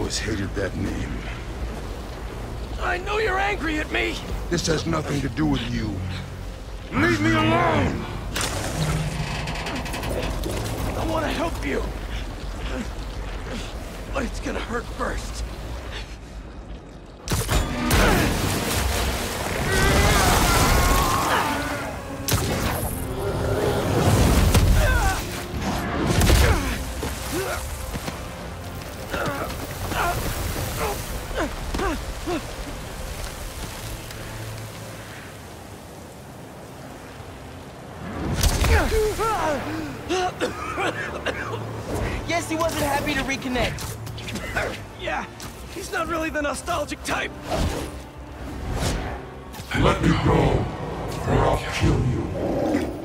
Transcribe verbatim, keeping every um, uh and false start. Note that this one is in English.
always hated that name. I know you're angry at me! This has nothing to do with you. Leave me alone! I want to help you. But it's gonna hurt first. Guess he wasn't happy to reconnect. Yeah, he's not really the nostalgic type. Let me go, or I'll kill you.